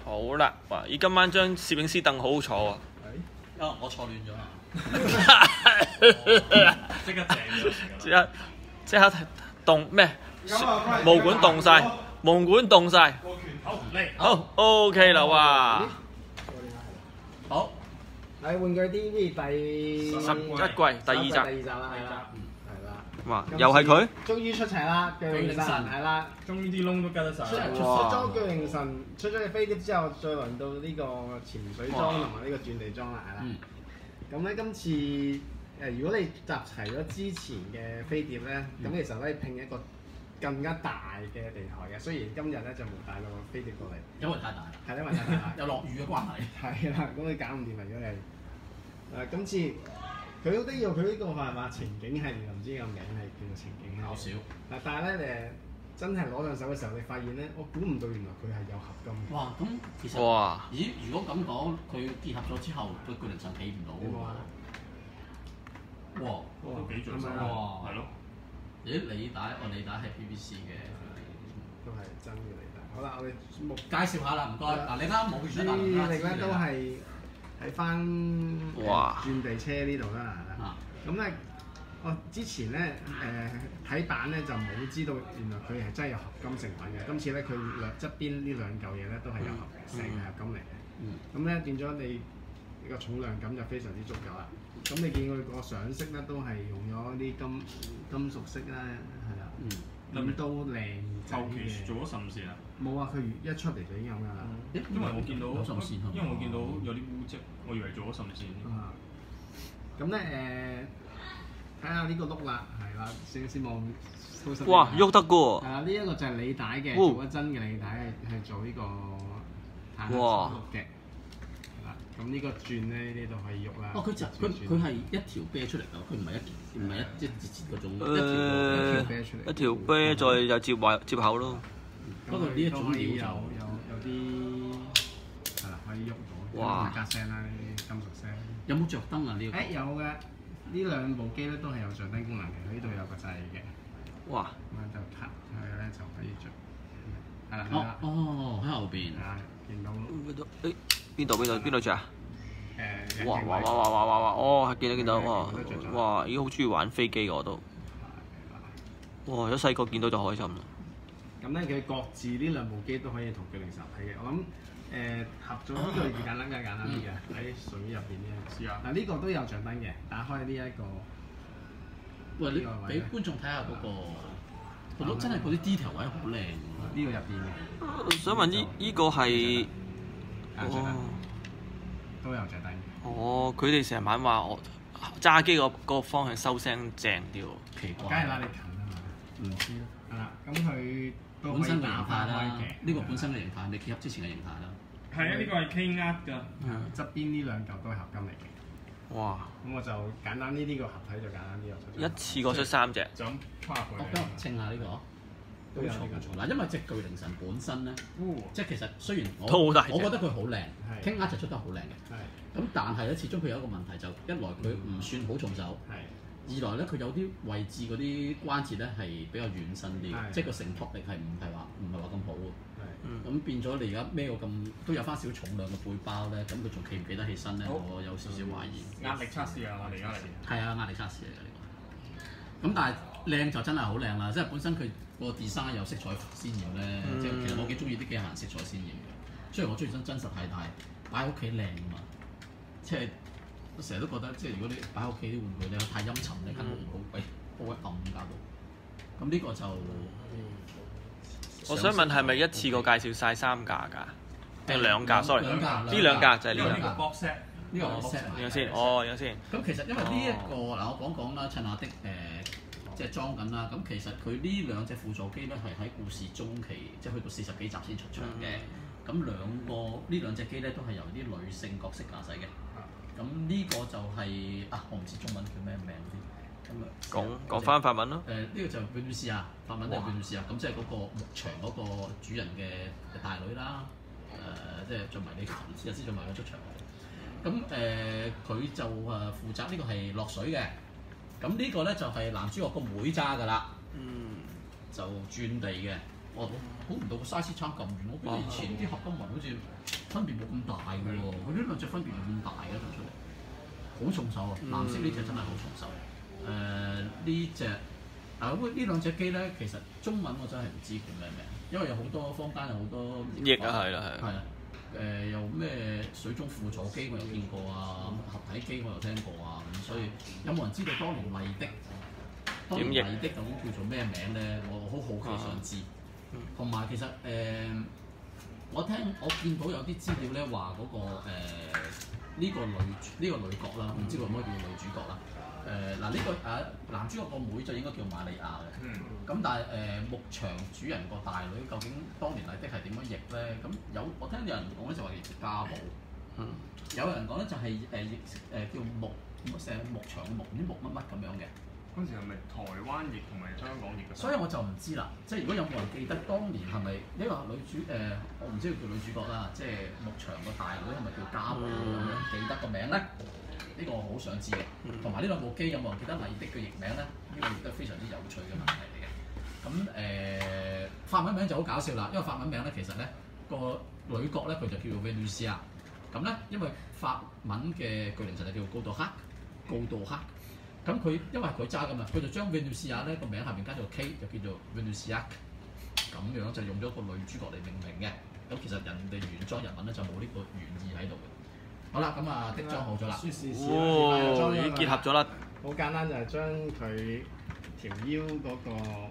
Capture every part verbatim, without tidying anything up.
好啦，哇！咦，今晚張攝影師凳好好坐啊！ 因為我錯亂咗啊！ 即刻正咗， 即刻即刻凍咩？毛管凍晒，毛管凍晒。 個拳頭嚟， 好 OK 啦，哇！ 好， 係玩具 D V 第十一季第二集， 第二集啦，係啦，係啦。 哇！又係佢， 終於出齊啦，巨靈神係啦。 終於啲窿都吉得晒。 出出咗巨靈神，出咗隻飛碟之後，再輪到呢個潛水裝同埋呢個轉地裝啦，係啦。咁咧今次誒，如果你集齊咗之前嘅飛碟咧，咁其實可以拼一個更加大嘅地台嘅。雖然今日咧就冇帶到個飛碟過嚟， 因為太大啦， 係因為太大， 有落雨嘅關係。 係啦，咁你搞唔掂啊！如果你誒今次佢都要佢呢個係嘛情景系列，唔知個名係叫做情景系列。 搞笑嗱，但係咧誒，真係攞上手嘅時候，你發現咧，我估唔到原來佢係有合金。 哇！咁其實哇！ 咦？如果咁講，佢結合咗之後，個巨靈神起唔到喎。哇！ 都幾盡手， 哇係咯。 咦？履帶，我履帶係 P V C 嘅。 都係真嘅嚟㗎。好啦，我哋目介紹下啦，唔該。嗱，你啱啱冇完咗大呢力咧都係喺翻哇轉地車呢度啦。咁咧，我之前咧誒睇版咧就冇知道原來佢係真係有合金成分嘅。今次咧佢兩側邊呢兩嚿嘢咧都係有合成嘅合金嚟嘅。咁咧變咗你呢個重量感就非常之足夠啦。咁你見佢個上色咧都係用咗啲金金屬色啦，係啦。咁都靚仔後期嘅。 做咗滲線啊？ 冇啊！佢一出嚟就已經有㗎啦。 因為我見到有滲線， 因為我見到有啲污跡，我以為做咗滲線。 啊，咁咧誒，睇下呢個碌啦，係啦，先先望。 哇！喐得㗎喎！ 係啦，呢一個就係履帶嘅， 哦做一真嘅履帶係係做呢個坦克哇碌嘅。係啦，咁呢個轉咧呢度可以喐啦。 哦，佢就佢佢係一條啤出嚟㗎，佢唔係一唔係一一節節嗰種， 誒一條啤出嚟一條啤再有接位接口咯。 不過呢一種可以有料有有啲係啦，可以喐到。 哇格聲啦，呢啲金屬聲。 有冇着燈啊？呢個誒有嘅，呢兩部機咧都係有着燈功能嘅，呢度有個掣嘅。 哇！ 咁樣就撻佢咧就可以着。係啦，係哦啦。 哦，喺後邊。 啊，見到誒邊度邊度邊度着啊？ 誒。 哇哇哇哇哇哇哇！哦，見到見到，哇哇！咦，好中意玩飛機我都。哇！有細個見到就開心啦。 咁咧，佢各自呢兩部機都可以同巨靈神合體嘅。我諗誒合咗呢個係簡單嘅，簡單啲嘅喺水入邊呢一個。 試下。 嗱呢個都有着燈嘅，打開呢一個。 喂，你俾觀眾睇下嗰個，覺得真係嗰啲 detail 位好靚喎。 呢個入邊嘅。 我想問依依個係哦。都有着燈嘅。 哦，佢哋成晚話我揸機個嗰個方向收聲正啲喎。 奇怪。 梗係拉你近啊嘛。 唔知啦。 係啦，咁佢本身嘅形態啦， 嘅。 呢個本身嘅形態，你結合之前嘅形態啦。 係啊，呢個係 K 呃㗎。 側邊呢兩嚿都係合金嚟嘅。 哇！ 咁我就簡單呢啲個合體就簡單啲咯。 一次過出三隻。 就咁跨過我幫我稱下呢個。 都有呢個冇錯嗱，因為隻巨靈神本身咧，即係其實雖然我都好大隻我覺得佢好靚係 ，King Archer 出得好靚嘅。 係。 咁但係咧，始終佢有一個問題，就一來佢唔算好重手， 係。 二來咧佢有啲位置嗰啲關節咧係比較軟身啲， 係即係個承托力係唔係話唔係話咁好喎。 係。 咁變咗你而家孭個咁都有翻少重量嘅背包咧，咁佢仲企唔企得起身咧？我有少少懷疑。 壓力測試啊！我哋而家嚟。 係啊，壓力測試嚟嘅呢個。咁但係靚就真係好靚啦，即係本身佢個 design 有色彩鮮豔咧， 嗯、 即係其實我幾中意啲機械人色彩鮮豔嘅。雖然我中意真真實係，但係擺喺屋企靚啊嘛。即係我成日都覺得，即係如果你擺喺屋企啲玩具咧太陰沉咧，間屋唔好鬼好鬼暗搞到。咁呢個就我想問係咪一次過介紹晒三架㗎？定兩架？sorry，呢兩架就係呢兩架。 呢個 box set， 呢個 set 而家先，哦，而家先。 咁其實因為呢一個嗱，我講講啦，趁阿的誒即係裝緊啦。咁其實佢呢兩隻輔助機咧係喺故事中期，即係去到四十幾集先出場嘅。咁兩個呢兩隻機咧都係由啲女性角色駕駛嘅。咁呢個就係啊，我唔知中文叫咩名先。咁啊， 講講翻法文咯。 誒呢個就貝魯斯啊，法文就係貝魯斯啊。咁即係嗰個牧場嗰個主人嘅大女啦。誒即係做埋呢個，有時做埋佢出場。咁誒佢就誒負責呢個係落水嘅。咁呢個咧就係男主角個妹揸㗎啦。 嗯。 就轉地嘅。我估唔到個 size 差咁遠，我記得以前啲合金雲好似分別冇咁大嘅喎，佢呢兩隻分別冇咁大嘅做出嚟，好重手啊！藍色呢隻真係好重手。誒呢隻啊咁呢兩隻機咧，其實中文我真係唔知叫咩名，因為有好多坊間有好多譯啊係啦係。 係啊。誒又咩水中輔助機我有見過啊，合體機我有聽過啊，咁所以有冇人知道當年麗的？當年麗的究竟叫做咩名咧？我好好奇想知。同埋、啊、其實誒、呃，我聽我見到有啲資料咧話嗰個呢、呃呢個女呢、呢個女角啦，唔知可唔可以叫女主角啦？誒嗱呢個誒男主角個妹就應該叫瑪利亞嘅。咁、嗯、但係誒、呃、牧場主人個大女究竟當年麗的係點樣譯咧？咁有我聽有人講咧就話譯家寶，嗯、有人講咧就係誒譯誒叫牧誒牧場牧唔知牧乜乜咁樣嘅。 嗰時係咪台灣譯同埋香港譯嘅？ 所以我就唔知啦，即係如果有冇人記得當年係咪呢個女主誒、呃？我唔知佢叫女主角啦，即係牧場個大女係咪叫家寶咁樣？記得個名咧？呢個我好想知嘅，同埋呢兩部機有冇人記得麗的嘅譯名咧？呢、呢個亦都係非常之有趣嘅問題嚟嘅。咁誒、呃、法文名就好搞笑啦，因為法文名咧其實咧個女角咧佢就叫做 Venusia。咁咧因為法文嘅巨靈神就叫做高杜克，高杜克。咁佢因為佢揸㗎嘛，佢就將 Venusia 咧個名下面加咗個 K，就叫做 Venusia。咁樣就用咗個女主角嚟命名嘅。咁其實人哋原裝日文咧就冇呢個原意喺度嘅。好啦，咁啊的裝好咗啦， 哦，已經結合咗啦。 好簡單就係將佢條腰嗰個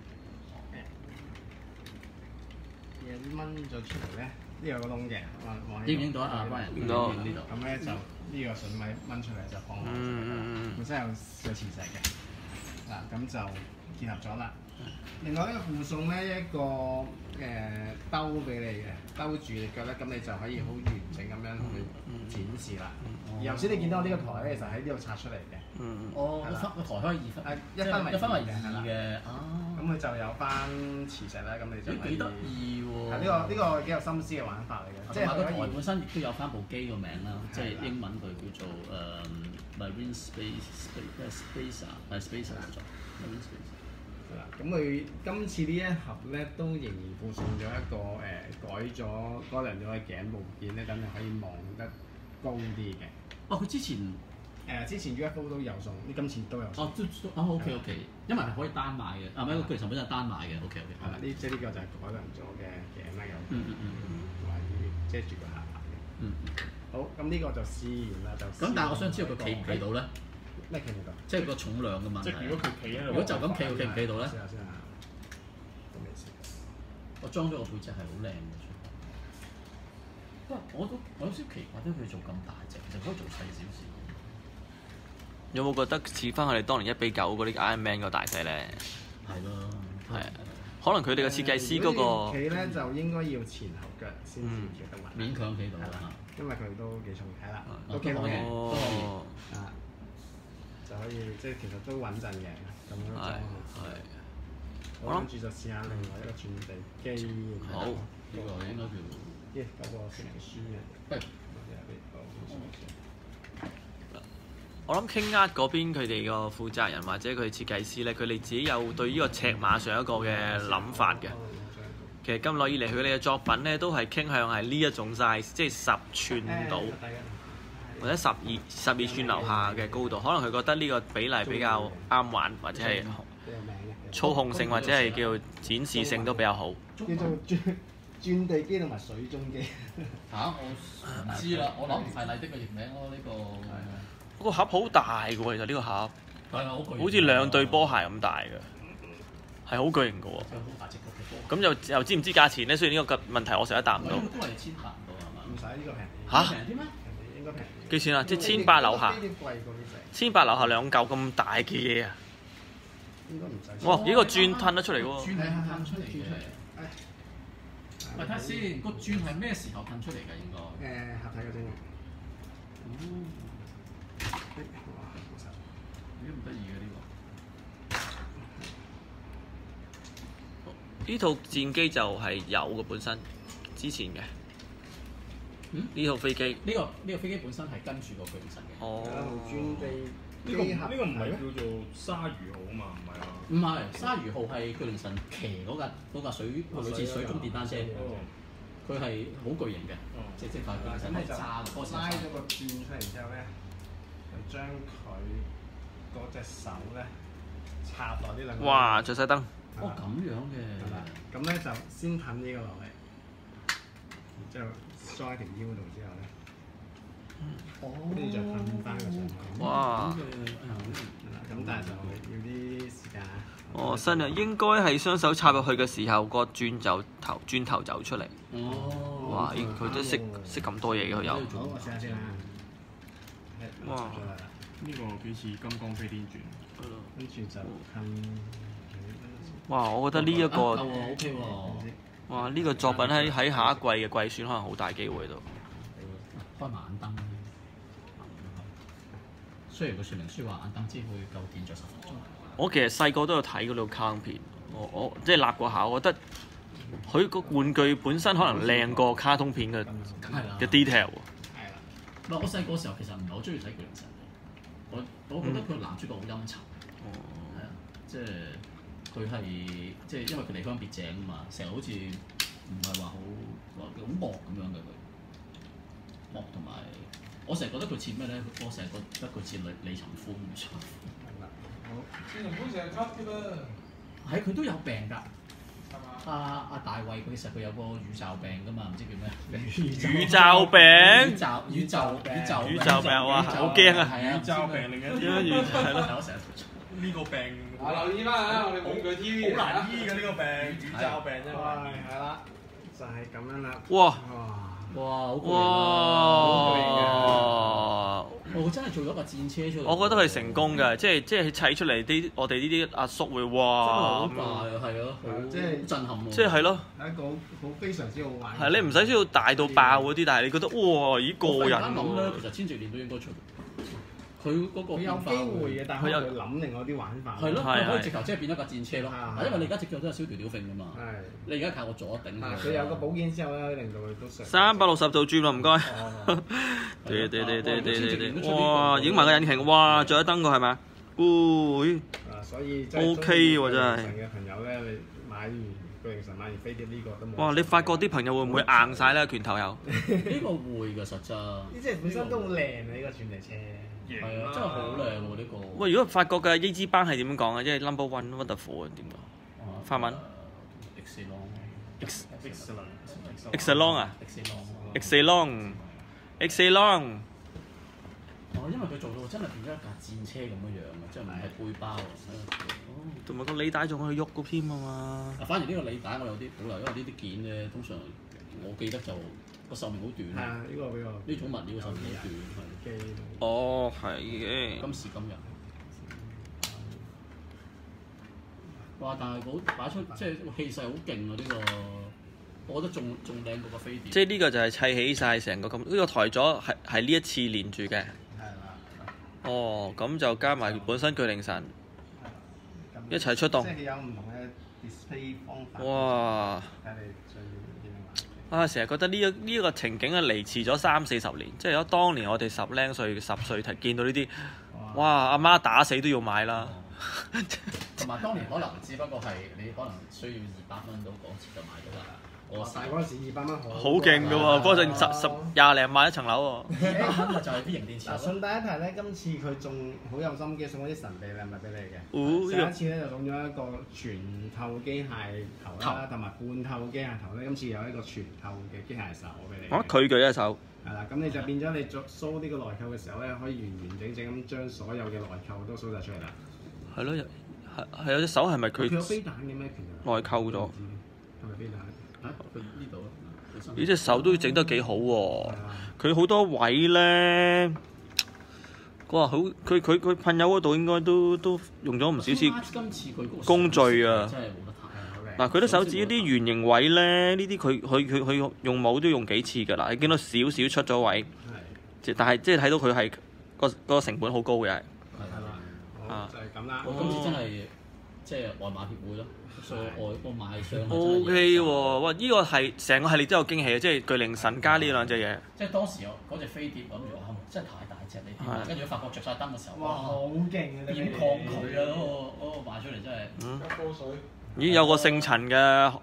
嘢掹咗出嚟咧，呢有個窿嘅，望望影唔影到啊？ 影到。 呢度。 咁咧就呢個筍位掹出嚟就放落去啦。本身有有磁石嘅，嗱咁就結合咗啦。另外一個附送咧一個誒、呃、兜俾你嘅，兜住隻腳咧，咁你就可以好完整咁樣去展示啦。而頭先你見到我呢個台咧，其實喺呢度拆出嚟嘅。 嗯。哦，個分個台可以二分， 誒一分為一分為二二嘅。哦。 咁佢就有翻磁石啦，咁你就可以。 幾得意喎！ 係呢個呢個幾有心思嘅玩法嚟嘅。即係個台本身亦都有翻部機個名啦，即係英文佢叫做誒 Marine Space Spacer 誒 Spacer 叫做 Marine Space。 咁佢今次呢一盒咧都仍然附送咗一個誒、呃、改咗改良咗嘅頸部件咧，等你可以望得高啲嘅。 哦，佢之前誒、 呃、之前 U F O 都有送，呢今次都有送。 哦，都都哦 OK OK，因為係可以單買嘅，啊唔係個巨神本身係單買嘅 OK OK。 係啦，呢即係呢個就係改良咗嘅頸啦，有嗯嗯嗯同埋遮住個下巴嘅。 嗯嗯。 好，咁呢個就試完啦，就咁但係我想知道佢企唔企到咧？ 咩企唔到？ 即係個重量嘅問題。 即係如果佢企喺度， 如果就咁企，佢企唔企到咧？ 試下先啊！都未試。 我裝咗個背脊係好靚嘅，不過我都我有少少奇怪，點解佢做咁大隻？其實可以做細少少。 有冇覺得似翻佢哋當年一比九嗰啲 Iron Man 個大細咧？ 係咯， 係啊，可能佢哋嘅設計師嗰個企咧就應該要前後腳先至企得穩， 勉強企到啦， 因為佢都幾重體啦， 都都企到嘅， 哦， 啊，就可以即係其實都穩陣嘅，咁樣裝。 係。 我諗住就試下另外一個轉地機。 好， 呢個應該叫耶，嗰個成書嘅。 喂， 我諗 King Art 嗰邊佢哋個負責人或者佢設計師咧，佢哋自己有對呢個尺碼上一個嘅諗法嘅。其實咁耐以嚟，佢哋嘅作品咧都係傾向係呢一種 size，即係十寸到，或者十二十二寸樓下嘅高度。可能佢覺得呢個比例比較啱玩，或者係操控性或者係叫展示性都比較好。 叫做轉轉地機同埋水中機。 嚇！我唔知啦，我諗唔係麗的嘅譯名咯，呢個。 嗰個盒好大嘅喎，其實呢個盒， 係啊，好巨， 好似兩對波鞋咁大嘅，係好巨型嘅喎。 好大隻嘅波。咁又又知唔知價錢咧？雖然呢個問題我成日答唔到。 都係千八到係嘛？ 唔使呢個平。 嚇？ 平啲咩？ 應該平。 幾錢啊？即係千八樓下。 呢啲貴過呢隻。 千八樓下兩嚿咁大嘅嘢啊！ 應該唔使。 哇！呢個鑽褪得出嚟喎。 鑽係褪出嚟嘅。喂，睇下先，個鑽係咩時候褪出嚟㗎？應該。 誒，合體嘅啫。 哦。 哇！ 咦，唔得意嘅呢個。呢套戰機就係有嘅本身，之前嘅。 嗯？ 呢套飛機。 呢個呢個飛機本身係跟住個巨靈神嘅。 哦。 轉地。 呢個呢個唔係叫做鯊魚號啊嘛，唔係啊。 唔係，鯊魚號係巨靈神騎嗰架嗰架水類似水中電單車。 佢係好巨型嘅，即係即係塊巨型，係炸嗰個拉咗個轉出嚟之後咧，就將佢嗰隻手咧插落呢兩個。 哇！着晒燈。 哦，咁樣嘅。 係啦，咁咧就先揼呢個落嚟，然之後裝喺條腰度之後咧， 哦， 跟住再揼翻個上去。 哇！ 咁但係就要啲時間。 哦，新啊，應該係雙手插入去嘅時候，個轉就頭轉頭走出嚟。 哦。 哇！咦，佢都識識咁多嘢嘅佢有。 好，我試下先啦。 哇！ 呢個幾似金剛飛天轉。 跟住就揼。 哇！我覺得呢一個， 夠喎，O K 喎。 哇！呢個作品喺喺下一季嘅季選可能好大機會度。 開埋眼燈。雖然個說明書話眼燈只會夠電着十分鐘。 我其實細個都有睇嗰套卡通片，我我即係立過下，我覺得佢個玩具本身可能靚過卡通片嘅嘅 detail。 係啦。 唔係我細個時候其實唔係好中意睇巨靈神嘅，我我覺得佢男主角好陰沉。 哦。 係啊，即係佢係即係因為佢離鄉別井啊嘛，成日好似唔係話好話好惡咁樣嘅佢，惡同埋我成日覺得佢似咩咧？我成日覺得佢似李李尋歡唔錯。 李尋歡成日咳嘅噃。 係佢都有病㗎。阿阿大衛佢其實佢有個宇宙病㗎嘛，唔知叫咩？ 宇宙病。 宇宙宇宙宇宙宇宙病哇！好驚啊！ 係啊， 宇宙病另一啲。 宇宙係咯。 我成日呢個病。 啊！留意翻啊！我哋網劇 T V 好難醫嘅呢個病，宇宙病啫嘛。 係係啦，就係咁樣啦。 哇！ 哇！ 哇！好巨哇！ 我真係做咗架戰車出嚟。 我覺得佢成功嘅，即係即係砌出嚟啲我哋呢啲阿叔會哇！ 好大啊，係咯， 即係震撼喎。 即係係咯。 係一個好好非常之好玩。 係你唔使需要大到爆嗰啲，但係你覺得哇咦過癮我諗咧， 喎！ 其實千禧年都應該出。佢嗰個佢有機會嘅，但係佢又諗另外啲玩法。 係咯， 係佢可以直頭即係變咗架戰車咯。 係因為你而家隻腳都有少條條揈㗎嘛。 係。 你而家靠個左頂。 佢有個保健之後咧，可以令到佢都上。 三百六十度轉啦，唔該。對對對對對對對！哇！影埋個引擎，哇！仲有燈個係咪？咦！ 啊，所以 O K 喎真係。 嘅朋友咧，你買完巨靈神買完飛碟呢個都冇。 哇！你發覺啲朋友會唔會硬晒咧？拳頭又。 呢個會㗎，實質。 呢隻本身都好靚啊！呢個傳力車。 係啊，真係好靚喎呢個。 喂，如果法國嘅 A 支班係點講啊？即係 number one wonderful 點講？法文 ？Excellent。Excellent 啊 ！Excellent。Excellent。 哦，因為佢做到真係變咗一架戰車咁樣樣啊，即係唔係背包啊。 同埋個履帶仲可以喐個添啊嘛。 啊，反而呢個履帶我有啲保留，因為呢啲件咧通常我記得就個壽命好短。 係啊，呢個比較呢種物料嘅壽命好短，係。 哦，係嘅。 今時今日。哇！但係好擺出即係氣勢好勁啊！呢個我覺得仲仲靚過個飛碟。 即係呢個就係砌起晒成個咁，呢個台座係係呢一次連住嘅。 係啦。 哦，咁就加埋本身巨靈神一齊出動。 即係有唔同嘅 display 方法。 哇！ 睇你最點樣啊，成日覺得呢一呢一個情景啊，離遲咗三四十年，即係如果當年我哋十零歲、十歲睇見到呢啲，哇！阿媽打死都要買啦。 同埋當年可能只不過係你可能需要二百蚊到港紙就買到啦。我但係嗰陣時二百蚊好。 好勁㗎喎！嗰陣十十廿零萬一層樓喎。 二百蚊咪就係啲型電池。 嗱，順帶一提咧，今次佢仲好有心機送咗啲神秘禮物俾你嘅。 哦， 上一次咧就送咗一個全透機械頭啦，同埋半透機械頭咧。今次有一個全透嘅機械手俾你。 啊！佢舉一手。 係啦，咁你就變咗你做 show 呢個內扣嘅時候咧，可以完完整整咁將所有嘅內扣都 show 晒出嚟啦。 係咯，係係有隻手係咪佢佢有飛彈嘅咩？其實內扣咗？ 係咪飛彈？ 啊！佢呢度咯。 呢隻手都整得幾好喎！佢好多位咧，哇！好，佢佢佢噴油嗰度應該都都用咗唔少次工序啊！ 真係冇得睇。 嗱，佢啲手指啲圓形位咧，呢啲佢佢佢佢用冇都用幾次㗎啦。你見到少少出咗位，即但係即係睇到佢係個個成本好高嘅係。 係啦，就係咁啦。 我今次真係即係外馬協會咯。我我買上 O K 喎，哇！呢個係成個系列都有驚喜啊！即係巨靈神加呢兩隻嘢。 即係當時我嗰隻飛碟諗住哇，真係太大隻你啲，跟住發覺着晒燈嘅時候， 哇！好勁啊！ 點抗拒啊？嗰個嗰個賣出嚟真係。 嗯。咦？有個姓陳嘅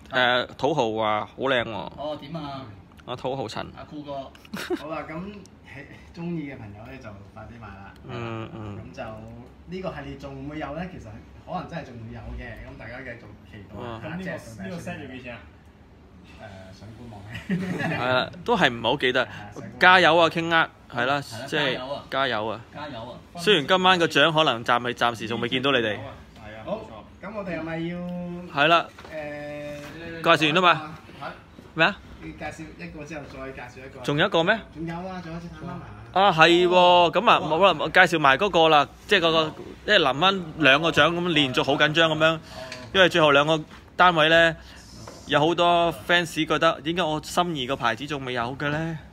誒土豪話好靚喎， 哦點啊？ 我土豪陳。 阿酷哥， 好啦，咁喜中意嘅朋友咧就快啲買啦。 嗯嗯。 咁就呢個系列仲會有咧，其實可能真係仲會有嘅，咁大家繼續期待嗯咁呢下隻個呢個 set 要幾錢啊？ 誒上官網嘅。 係啦，都係唔係好記得係啊。 加油啊，傾呃，係啦， 係啦即係加油啊加油啊！ 加油啊！ 雖然今晚個獎可能暫係暫時仲未見到你哋。 係啊，冇好錯。 咁我哋係咪要係啦， 誒介紹完啦嘛？咩啊？ 要介紹一個之後再介紹一個。 仲有一個咩？ 仲有啊，仲有隻探媽媽。 啊係喎，咁啊冇啦，我介紹埋嗰個啦，即係嗰個，即係臨晚兩個獎咁連續好緊張咁樣，因為最後兩個單位咧有好多 fans 覺得點解我心儀個牌子仲未有嘅咧？